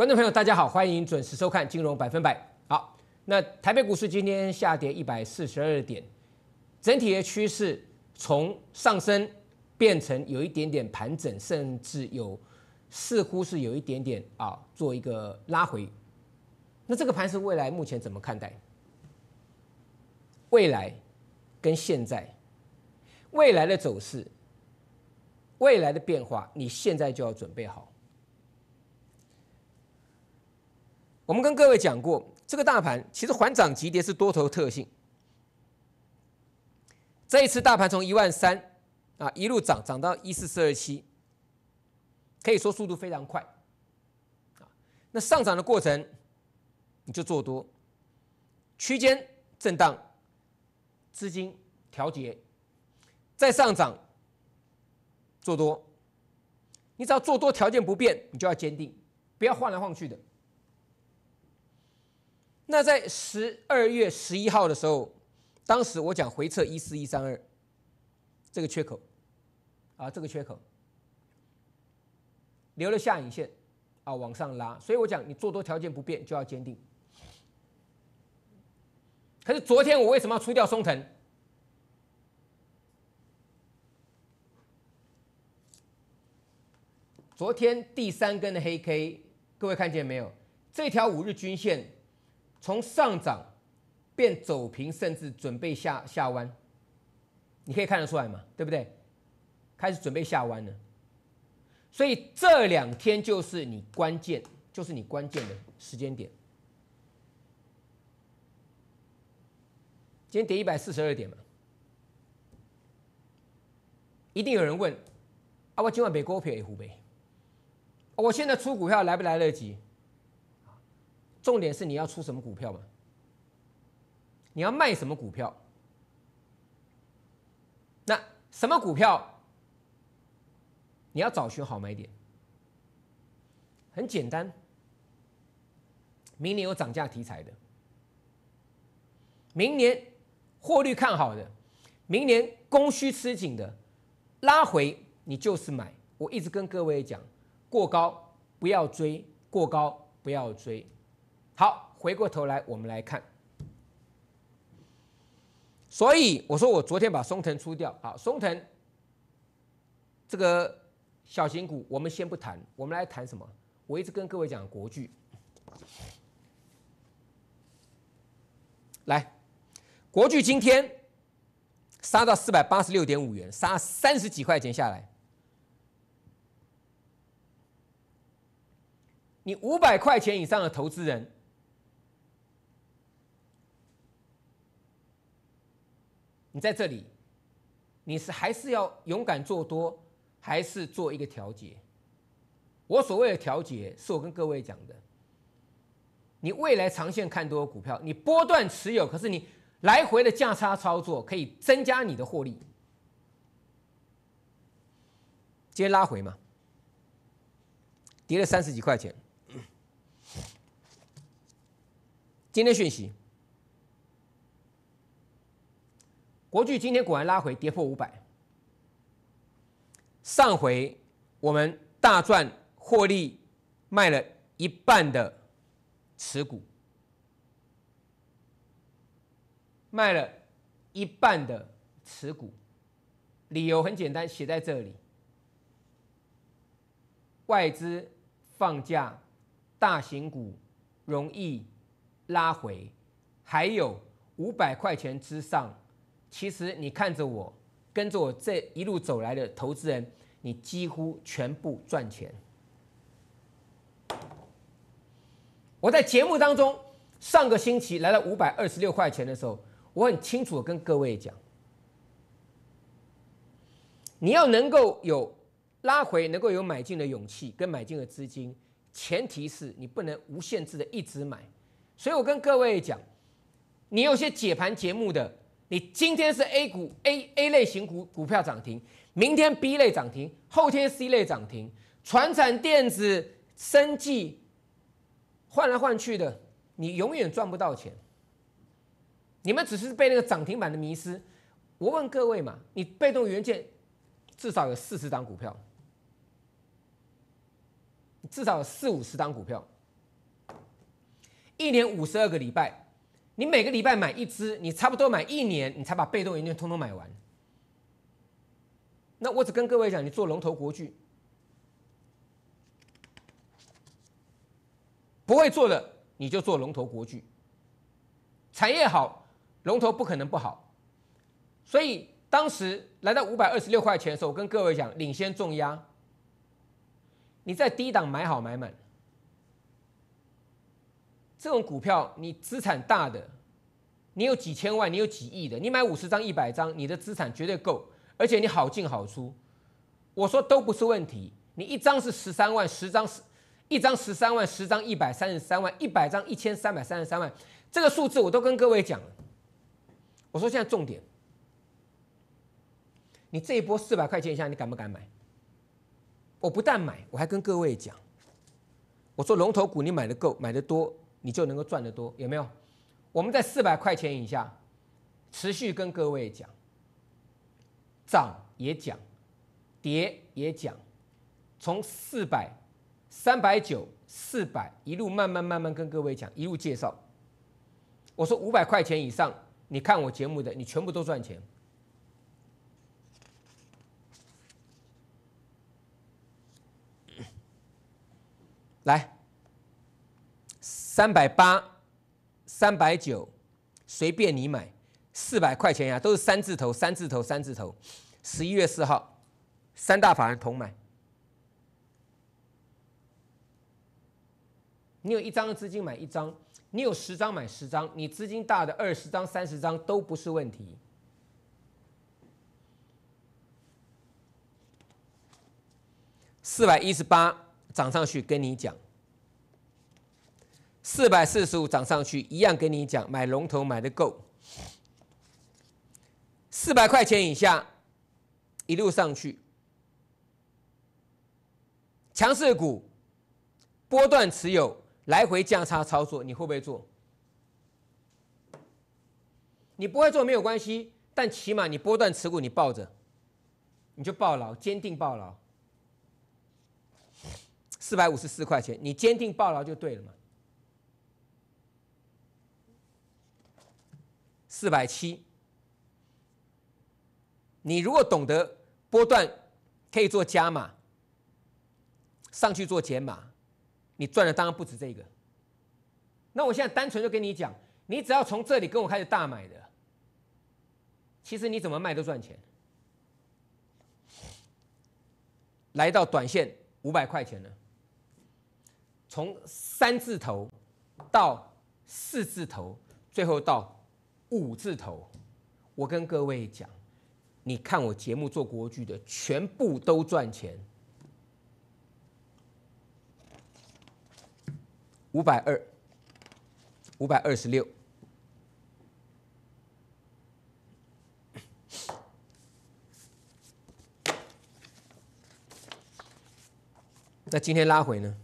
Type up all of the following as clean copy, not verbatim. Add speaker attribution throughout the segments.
Speaker 1: 观众朋友，大家好，欢迎准时收看《金融百分百》。好，那台北股市今天下跌142点，整体的趋势从上升变成有一点点盘整，甚至似乎是有一点点做一个拉回。那这个盘势未来目前怎么看待？未来跟现在，未来的走势，未来的变化，你现在就要准备好。我们跟各位讲过，这个大盘其实缓涨急跌是多头特性。这一次大盘从13000一路涨到14427，可以说速度非常快。那上涨的过程你就做多，区间震荡，资金调节，再上涨做多。你只要做多条件不变，你就要坚定，不要晃来晃去的。那在12月11号的时候，当时我讲回测14132这个缺口这个缺口留了下影线往上拉，所以我讲你做多条件不变就要坚定。可是昨天我为什么要出掉松腾？昨天第3根的黑 K， 各位看见没有？这条5日均线从上涨变走平，甚至准备下弯，你可以看得出来嘛？对不对？开始准备下弯了。所以这2天就是你关键的时间点。今天跌142点嘛，一定有人问我今晚买股票也胡呗？我现在出股票来不来得及？重点是你要出什么股票嘛？你要卖什么股票？那什么股票你要找寻好买点？很简单，明年有涨价题材的，明年获利看好的，明年供需吃紧的，拉回你就是买。我一直跟各位讲，过高不要追，过高不要追。好，回过头来我们来看。所以我说我昨天把松腾出掉。好，松腾这个小型股我们先不谈，我们来谈什么？我一直跟各位讲国巨。来，国巨今天杀到486.5元，杀30几块钱下来。你500块钱以上的投资人，你在这里，你还是要勇敢做多，还是做一个调节？我所谓的调节，是我跟各位讲的。你未来长线看多的股票，你波段持有，可是你来回的价差操作，可以增加你的获利。今天拉回嘛，跌了30几块钱。今天讯息，国巨今天果然拉回，跌破500。上回我们大赚获利，卖了一半的持股，卖了一半的持股，理由很简单，写在这里：外资放假，大型股容易拉回，还有500块钱之上。其实你看着我，跟着我这一路走来的投资人，你几乎全部赚钱。我在节目当中上个星期来到526块钱的时候，我很清楚的跟各位讲，你要能够有拉回，能够有买进的勇气跟买进的资金，前提是你不能无限制的一直买。所以我跟各位讲，你有些解盘节目的，你今天是 A 类型股票涨停，明天 B 类涨停，后天 C 类涨停，传产电子、生技换来换去的，你永远赚不到钱。你们只是被那个涨停板的迷失。我问各位嘛，你被动元件至少有40档股票，至少有40-50档股票， 1年52个礼拜，你每个礼拜买一支，你差不多买1年，你才把被动元件通通买完。那我只跟各位讲，你做龙头国巨，不会做的你就做龙头国巨，产业好，龙头不可能不好。所以当时来到526块钱的时候，我跟各位讲，领先重压，你在低档买好买满。这种股票，你资产大的，你有几千万，你有几亿的，你买50张、100张，你的资产绝对够，而且你好进好出。我说都不是问题。你一张是13万，10张一张13万，10张133万，100张1333万，这个数字我都跟各位讲了。我说现在重点，你这一波400块钱以下，你敢不敢买？我不但买，我还跟各位讲，我说龙头股你买的够，买的多，你就能够赚得多，有没有？我们在400块钱以下，持续跟各位讲，涨也讲，跌也讲，从400、390、400一路慢慢跟各位讲，一路介绍。我说500块钱以上，你看我节目的，你全部都赚钱。来，380、390，随便你买，400块钱呀，都是3字头、3字头、3字头。11月4号，3大法人同买。你有1张的资金买1张，你有10张买10张，你资金大的20张、30张都不是问题。418涨上去跟你讲，445涨上去一样跟你讲，买龙头买的够。400块钱以下一路上去，强势股波段持有，来回价差操作，你会不会做？你不会做没有关系，但起码你波段持股你抱着，你就抱牢，坚定抱牢。454块钱，你坚定抱牢就对了嘛。470，你如果懂得波段可以做加码，上去做减码，你赚的当然不止这个。那我现在单纯就跟你讲，你只要从这里跟我开始大买的，其实你怎么卖都赚钱。来到短线500块钱了。从3字头到4字头，最后到5字头，我跟各位讲，你看我节目做国巨的，全部都赚钱。520、526，那今天拉回呢？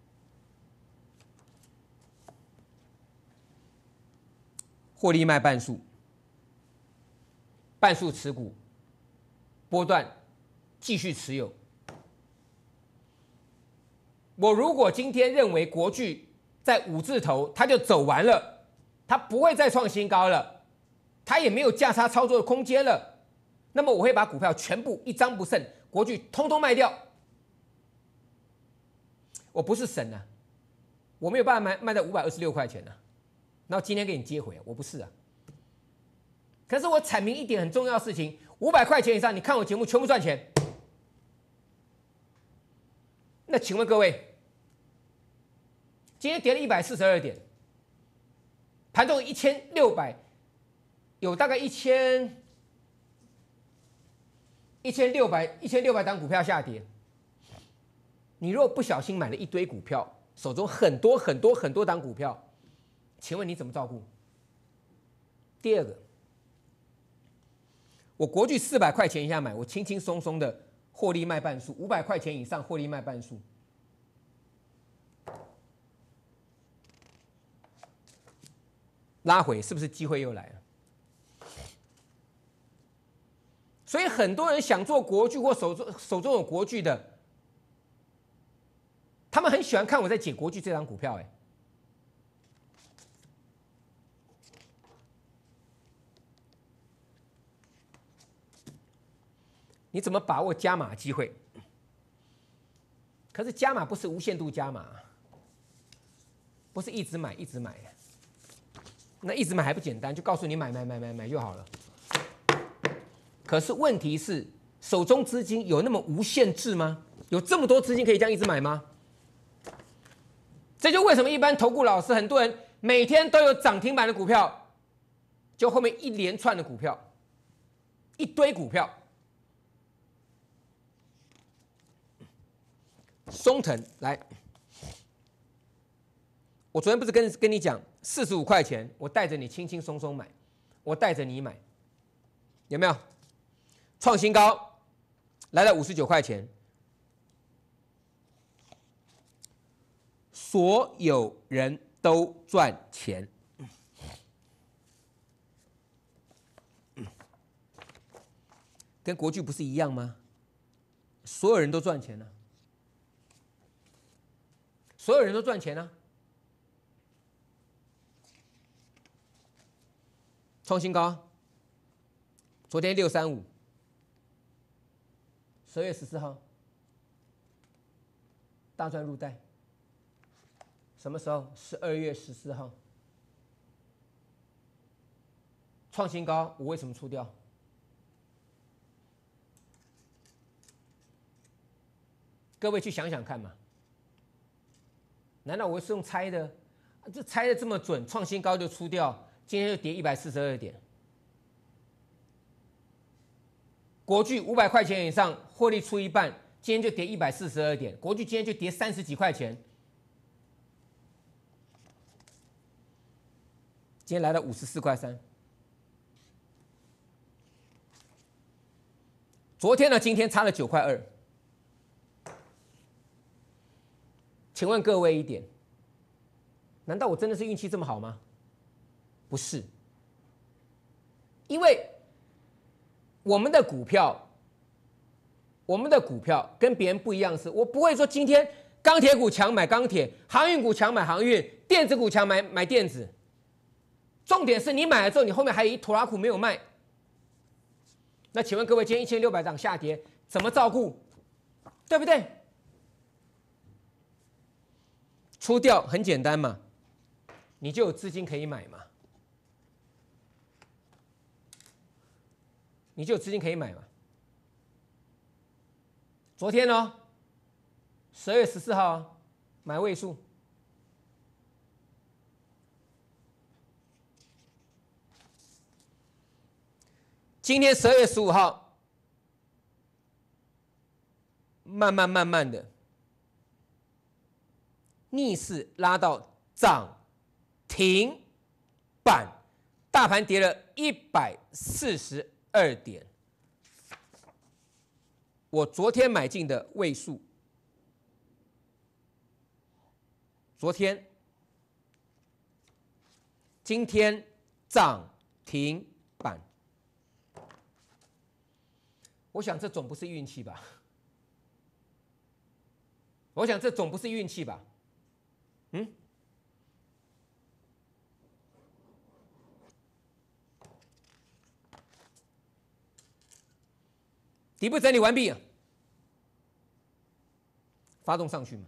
Speaker 1: 获利卖半数，半数持股，波段继续持有。我如果今天认为国巨在5字头，它就走完了，它不会再创新高了，它也没有价差操作的空间了，那么我会把股票全部一张不剩，国巨通通卖掉。我不是神啊，我没有办法卖到526块钱啊。然后今天给你接回，我不是啊。可是我阐明一点很重要的事情，500块钱以上，你看我节目全部赚钱。那请问各位，今天跌了142点，盘中1600，有大概1600档股票下跌。你如果不小心买了一堆股票，手中很多档股票，请问你怎么照顾？第二个，我国巨400块钱以下买，我轻轻松松的获利卖半数；500块钱以上获利卖半数。拉回是不是机会又来了？所以很多人想做国巨或手中有国巨的，他们很喜欢看我在解国巨这张股票， 你怎么把握加码机会？可是加码不是无限度加码，不是一直买一直买。那一直买还不简单，就告诉你买就好了。可是问题是，手中资金有那么无限制吗？有这么多资金可以这样一直买吗？这就为什么一般投顾老师很多人每天都有涨停板的股票，就后面一连串的股票，一堆股票。松腾来，我昨天不是跟你讲45块钱，我带着你轻轻松松买，我带着你买，有没有？创新高，来到59块钱，所有人都赚钱。跟国巨不是一样吗？所有人都赚钱了。所有人都赚钱啊！创新高，昨天635，12月14号，大赚入袋。什么时候？12月14号，创新高，我为什么出掉？各位去想想看嘛。难道我是用猜的？这猜的这么准，创新高就出掉，今天就跌142点。国巨500块钱以上获利出一半，今天就跌142点。国巨今天就跌30几块钱，今天来到54块3。昨天呢，今天差了9块2。请问各位一点，难道我真的是运气这么好吗？不是，因为我们的股票跟别人不一样的是，我不会说今天钢铁股强买钢铁，航运股强买航运，电子股强买电子。重点是你买了之后，你后面还有一拖拉库没有卖。那请问各位，今天1600档下跌，怎么照顾？对不对？出掉很简单嘛，你就有资金可以买嘛，你就有资金可以买嘛。昨天呢，12月14号买位数，今天12月15号，慢慢的。逆势拉到涨停板，大盘跌了142点。我昨天买进的位数，今天涨停板。我想这总不是运气吧？底部整理完毕，发动上去嘛？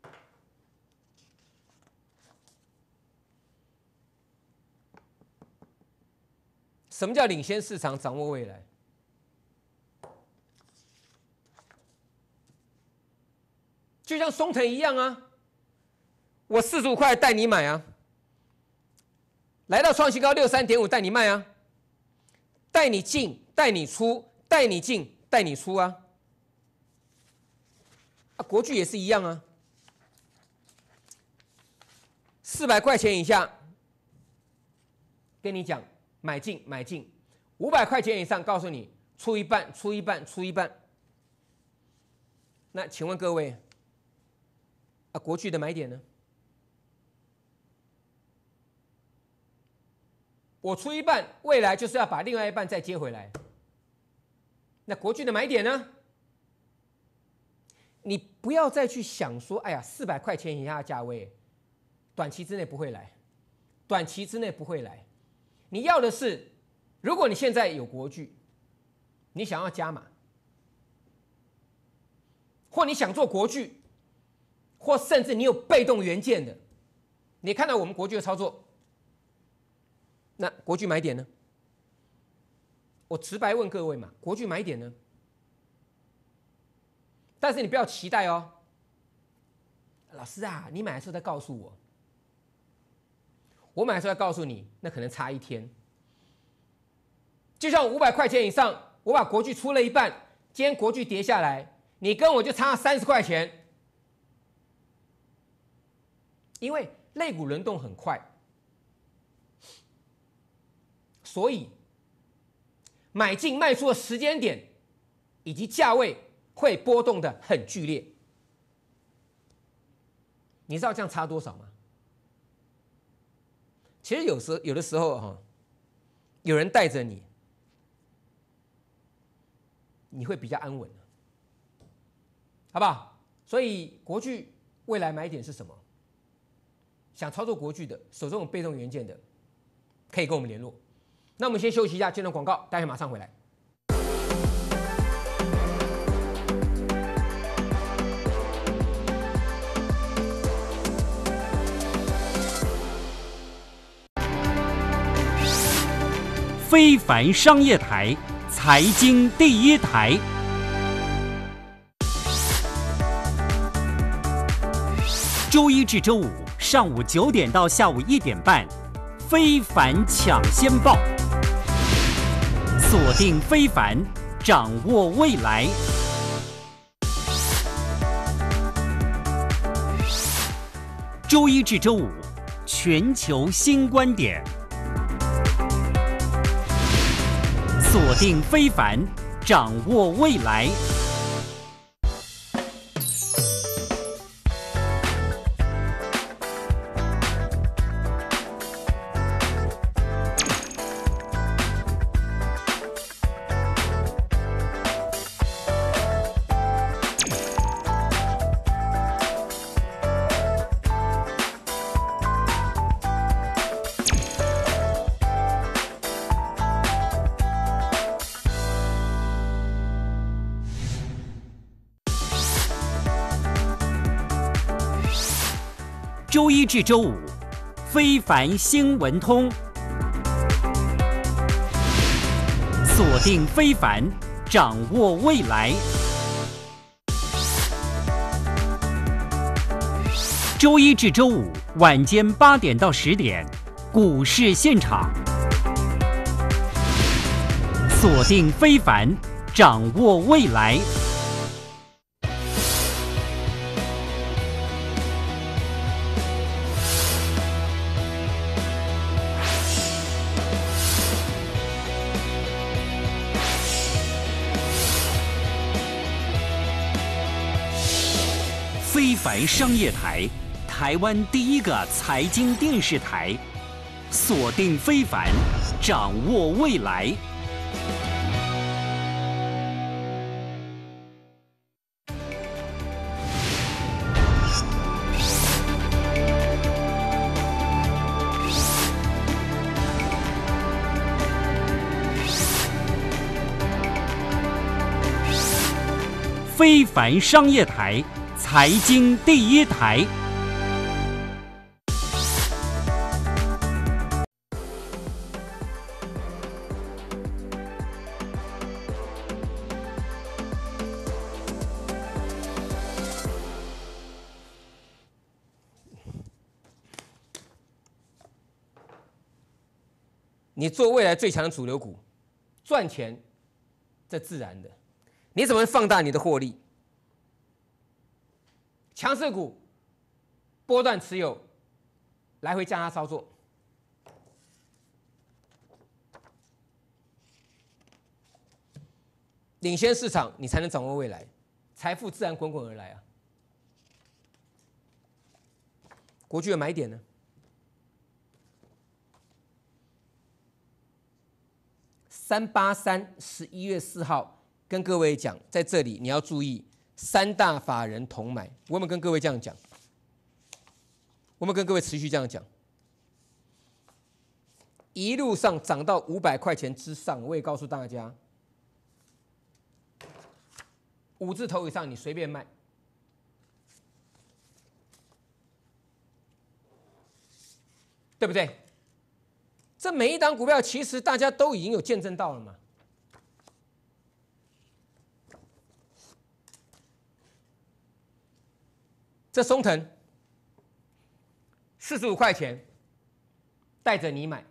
Speaker 1: 什么叫领先市场，掌握未来？就像松腾一样啊，我45块带你买啊，来到创新高63.5带你卖啊，带你进带你出，带你进带你出啊。国巨也是一样啊，400块钱以下跟你讲买进，500块钱以上告诉你出一半。那请问各位，国巨的买点呢？我出一半，未来就是要把另外一半再接回来。那国巨的买点呢？你不要再去想说，哎呀，400块钱以下的价位，短期之内不会来，你要的是，如果你现在有国巨，你想要加码， 或你想做国巨，或甚至你有被动元件的，你看到我们国巨的操作，那国巨买点呢？我直白问各位嘛，国巨买点呢？但是你不要期待哦，老师啊，你买的时候再告诉我，我买的时候再告诉你，那可能差一天。就像500块钱以上，我把国巨出了一半，今天国巨跌下来，你跟我就差30块钱，因为类股轮动很快，所以买进卖出的时间点以及价位会波动的很剧烈。你知道这样差多少吗？其实有的时候哈，有人带着你，你会比较安稳，好不好？所以国巨未来买点是什么？想操作国巨的，手中有被动元件的，可以跟我们联络。那我们先休息一下，接段广告，待会马上回来。
Speaker 2: 非凡商业台，财经第一台。周一至周五上午9点到下午1点半，非凡抢先报，锁定非凡，掌握未来。周一至周五，全球新观点。锁定非凡，掌握未来。周一至周五，非凡新闻通，锁定非凡，掌握未来。周一至周五晚间8点到10点，股市现场，锁定非凡，掌握未来。非凡商业台，台湾第一个财经电视台，锁定非凡，掌握未来。非凡商业台，财经第一台。
Speaker 1: 你做未来最强的主流股，赚钱，这自然的。你怎么放大你的获利？强势股波段持有，来回加压操作。领先市场，你才能掌握未来，财富自然滚滚而来啊！国巨的买点呢？383 11月4号跟各位讲，在这里你要注意，3大法人同买。我有没有跟各位这样讲？我们跟各位持续这样讲，一路上涨到500块钱之上，我也告诉大家，5字头以上你随便卖， 对不对？这每一档股票其实大家都已经有见证到了嘛。这松腾45块钱，带着你买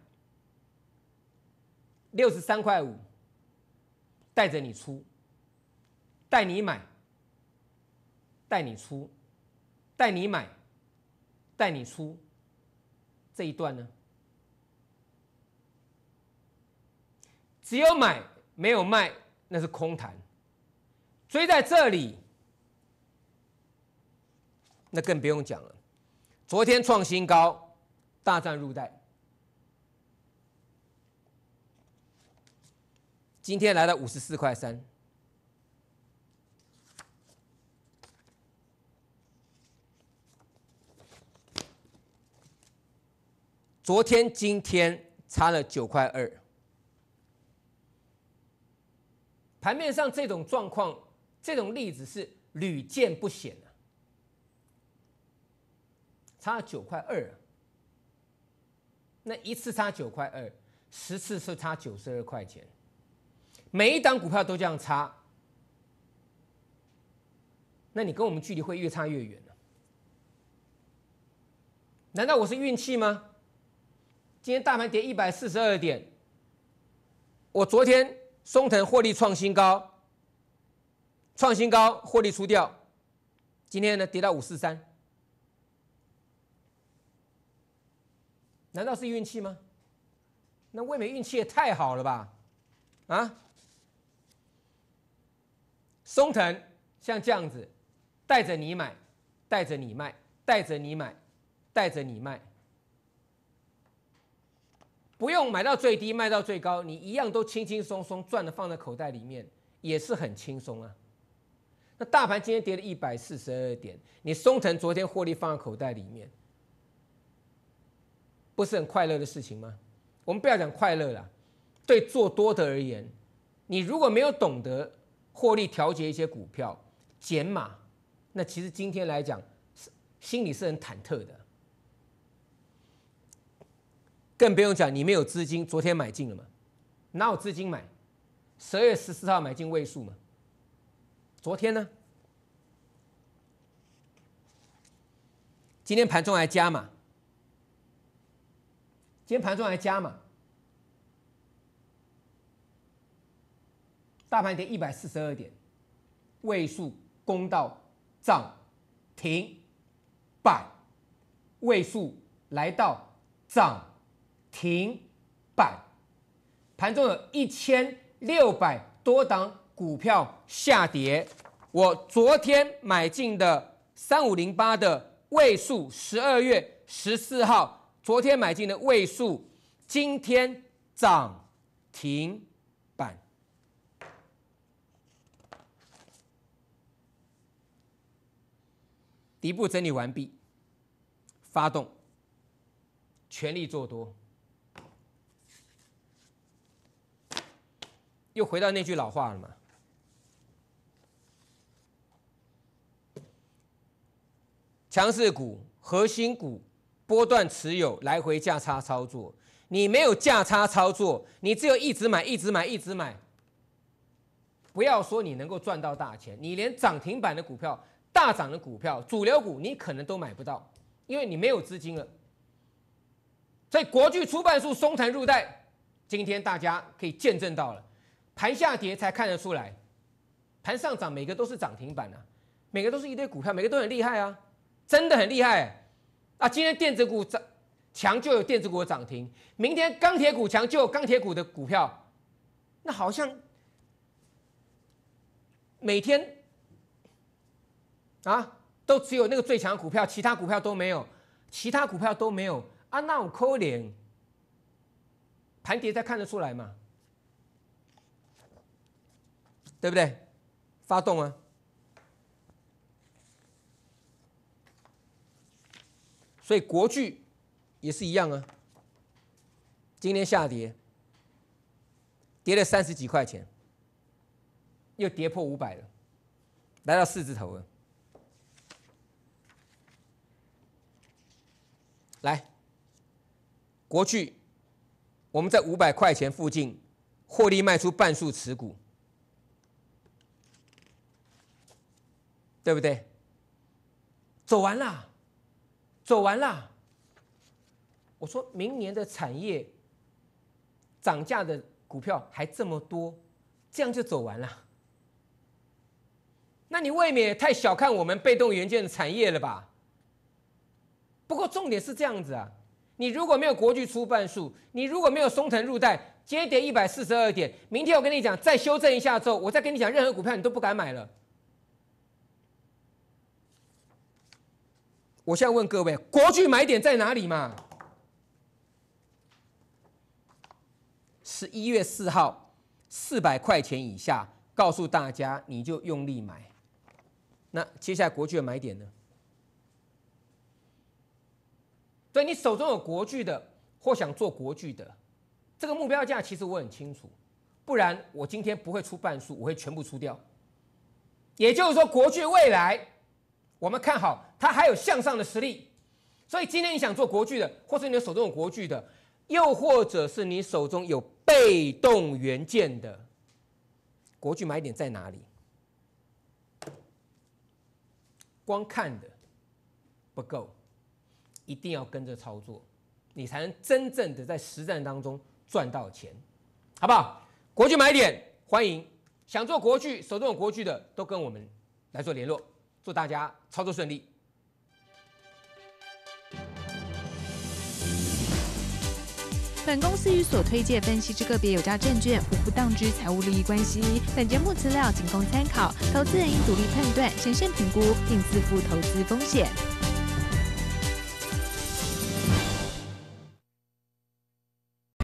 Speaker 1: ；63块5，带着你出，带你买，带你出，带你买，带你出，这一段呢，只有买没有卖，那是空谈。追在这里，那更不用讲了。昨天创新高，大赚入袋。今天来到54块3，昨天今天差了9块2。盘面上这种状况，这种例子是屡见不鲜啊，差了9块2，那一次差9块2，10次是差92块钱，每一档股票都这样差，那你跟我们距离会越差越远了。难道我是运气吗？今天大盘跌142点，我昨天松腾获利创新高，获利出掉，今天呢跌到543，难道是运气吗？那未免运气也太好了吧？啊，松腾像这样子，带着你买，带着你卖，带着你买，带着你卖，不用买到最低卖到最高，你一样都轻轻松松赚的放在口袋里面，也是很轻松啊。那大盘今天跌了142点，你松腾昨天获利放在口袋里面，不是很快乐的事情吗？我们不要讲快乐啦，对做多的而言，你如果没有懂得获利调节一些股票减码，那其实今天来讲心里是很忐忑的。更不用讲你没有资金，昨天买进了嘛？哪有资金买？12月14号买进位数嘛？昨天呢？今天盘中还加码，大盘跌142点，位数攻到涨停板，位数来到涨停板，盘中有1600多档股票下跌。我昨天买进的3508的位数，12月14号昨天买进的位数，今天涨停板。底部整理完毕，发动，全力做多。又回到那句老话了嘛，强势股、核心股、波段持有、来回价差操作。你没有价差操作，你只有一直买、一直买、一直买。不要说你能够赚到大钱，你连涨停板的股票、大涨的股票、主流股，你可能都买不到，因为你没有资金了。所以国巨出半数松腾入袋，今天大家可以见证到了。盘下跌才看得出来，盘上涨每个都是涨停板啊，每个都是一堆股票，每个都很厉害啊，真的很厉害啊！今天电子股强就有电子股的涨停，明天钢铁股强就有钢铁股的股票，那好像每天啊都只有那个最强的股票，其他股票都没有啊，那有可怜，盘跌才看得出来嘛。对不对？发动啊！所以国巨也是一样啊。今天下跌，跌了30几块钱，又跌破500了，来到4字头了。来， 国巨，我们在500块钱附近获利卖出半数持股，对不对？走完啦，走完啦。我说明年的产业涨价的股票还这么多，这样就走完了。那你未免也太小看我们被动元件的产业了吧？不过重点是这样子啊，你如果没有国巨出半数，你如果没有松腾入袋接跌142点，明天我跟你讲再修正一下之后，我再跟你讲任何股票你都不敢买了。我现在问各位，国巨买点在哪里嘛？11月4号400块钱以下，告诉大家你就用力买。那接下来国巨的买点呢？所以你手中有国巨的，或想做国巨的，这个目标价其实我很清楚，不然我今天不会出半数，我会全部出掉。也就是说，国巨未来我们看好它还有向上的实力。所以今天你想做国巨的，或是你手中有国巨的，又或者是你手中有被动元件的，国巨买点在哪里？光看的不够，一定要跟着操作，你才能真正的在实战当中赚到钱，好不好？国巨买点，欢迎想做国巨、手中有国巨的都跟我们来做联络，祝大家操作顺利。
Speaker 3: 本公司与所推介分析之个别有价证券无不当之财务利益关系。本节目资料仅供参考，投资人应独立判断、审慎评估，并自负投资风险。